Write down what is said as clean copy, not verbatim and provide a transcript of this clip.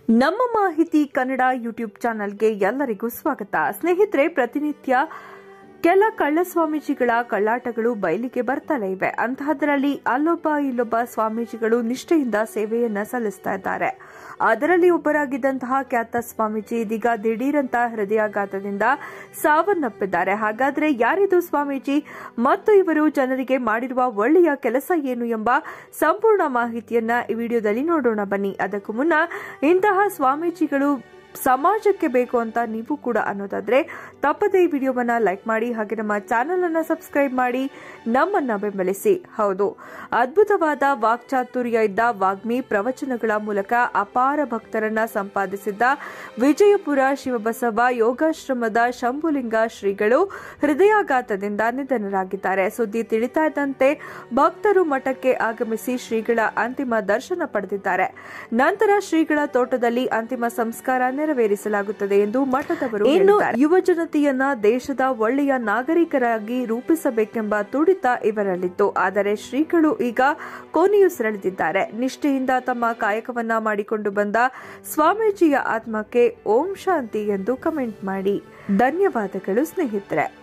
ನಮ್ಮ ಮಾಹಿತಿ ಕನ್ನಡ ಯೂಟ್ಯೂಬ್ ಚಾನೆಲ್ಗೆ ಎಲ್ಲರಿಗೂ ಸ್ವಾಗತ. ಸ್ನೇಹಿತರೆ, ಪ್ರತಿನಿತ್ಯ ಕೆಲ ಕಳ್ಳಸ್ವಾಮೀಜಿಗಳ ಕಳ್ಳಾಟಗಳು ಬಯಲಿಗೆ ಬರ್ತಲೇ ಇವೆ. ಅಂತಹದರಲ್ಲಿ ಇಲ್ಲೊಬ್ಬ ಸ್ವಾಮೀಜಿಗಳು ನಿಷ್ಠೆಯಿಂದ ಸೇವೆಯನ್ನ ಸಲ್ಲಿಸ್ತಾ ಇದ್ದಾರೆ. ಅದರಲ್ಲಿ ಒಬ್ಬರಾಗಿದ್ದಂತಹ ಖ್ಯಾತ ಸ್ವಾಮೀಜಿ ಇದೀಗ ದಿಢೀರಂತ ಹೃದಯಾಘಾತದಿಂದ ಸಾವನ್ನಪ್ಪಿದ್ದಾರೆ. ಹಾಗಾದ್ರೆ ಯಾರಿದು ಸ್ವಾಮೀಜಿ ಮತ್ತು ಇವರು ಜನರಿಗೆ ಮಾಡಿರುವ ಒಳ್ಳೆಯ ಕೆಲಸ ಏನು ಎಂಬ ಸಂಪೂರ್ಣ ಮಾಹಿತಿಯನ್ನ ಈ ವಿಡಿಯೋದಲ್ಲಿ ನೋಡೋಣ ಬನ್ನಿ. ಅದಕ್ಕೂ ಮುನ್ನ ಇಂತಹ ಸ್ವಾಮೀಜಿಗಳು ಸಮಾಜಕ್ಕೆ ಬೇಕು ಅಂತ ನೀವು ಕೂಡ ಅನ್ನೋದಾದ್ರೆ ತಪ್ಪದೇ ಈ ವಿಡಿಯೋವನ್ನ ಲೈಕ್ ಮಾಡಿ, ಹಾಗೆ ನಮ್ಮ ಚಾನೆಲ್ ಅನ್ನ ಸಬ್ಸ್ಕ್ರೈಬ್ ಮಾಡಿ ನಮ್ಮನ್ನ ಬೆಂಬಲಿಸಿ. ಹೌದು, ಅದ್ಭುತವಾದ ವಾಕ್ಚಾತುರ್ಯ ಇದ್ದ ವಾಗ್ಮಿ, ಪ್ರವಚನಗಳ ಮೂಲಕ ಅಪಾರ ಭಕ್ತರನ್ನ ಸಂಪಾದಿಸಿದ್ದ ವಿಜಯಪುರ ಶಿವಬಸವ ಯೋಗಾಶ್ರಮದ ಶಂಭುಲಿಂಗ ಶ್ರೀಗಳು ಹೃದಯಾಘಾತದಿಂದ ನಿಧನರಾಗಿದ್ದಾರೆ. ಸುದ್ದಿ ತಿಳಿತಾ ಇದ್ದಂತೆ ಭಕ್ತರು ಮಠಕ್ಕೆ ಆಗಮಿಸಿ ಶ್ರೀಗಳ ಅಂತಿಮ ದರ್ಶನ ಪಡೆದಿದ್ದಾರೆ. ನಂತರ ಶ್ರೀಗಳ ತೋಟದಲ್ಲಿ ಅಂತಿಮ ಸಂಸ್ಕಾರ ನೆರವೇರಿಸಲಾಗುತ್ತದೆ ಎಂದು ಮಠದವರು ಹೇಳಿದ್ದಾರೆ. ಯುವ ಜನತೆಯನ್ನ ದೇಶದ ಒಳ್ಳೆಯ ನಾಗರಿಕರಾಗಿ ರೂಪಿಸಬೇಕೆಂಬ ತುಡಿತ ಇವರಲ್ಲಿತ್ತು. ಆದರೆ ಶ್ರೀಗಳು ಈಗ ಕೊನೆಯುಸಿರೆಳೆದಿದ್ದಾರೆ. ನಿಷ್ಠೆಯಿಂದ ತಮ್ಮ ಕಾಯಕವನ್ನ ಮಾಡಿಕೊಂಡು ಬಂದ ಸ್ವಾಮೀಜಿಯ ಆತ್ಮಕ್ಕೆ ಓಂ ಶಾಂತಿ ಎಂದು ಕಮೆಂಟ್ ಮಾಡಿ. ಧನ್ಯವಾದಗಳು ಸ್ನೇಹಿತರೆ.